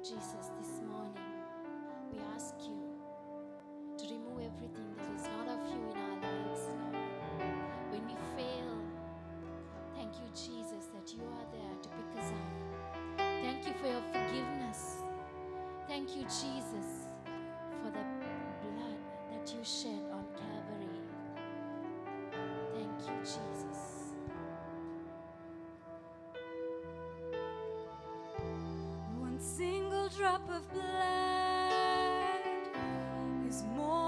Jesus, this morning we ask you to remove everything that is not of you in our lives, Lord. When we fail, thank you, Jesus, that you are there to pick us up. Thank you for your forgiveness. Thank you, Jesus, for the blood that you shed on Calvary. Thank you, Jesus. One single drop of blood is more